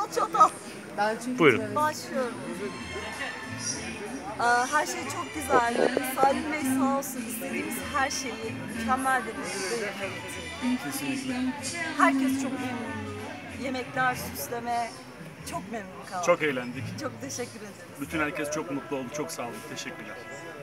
çatal. Buyurun. Başlıyorum. Her şey çok güzeldi. Salim Bey sağ olsun, istediğimiz her şeyi mükemmel derecede yapabildi. Kesinlikle. Herkes çok memnun. Yemekler, süsleme, çok memnun kaldım. Çok eğlendik. Çok teşekkür ederiz. Bütün herkes çok mutlu oldu. Çok sağ olun. Teşekkürler.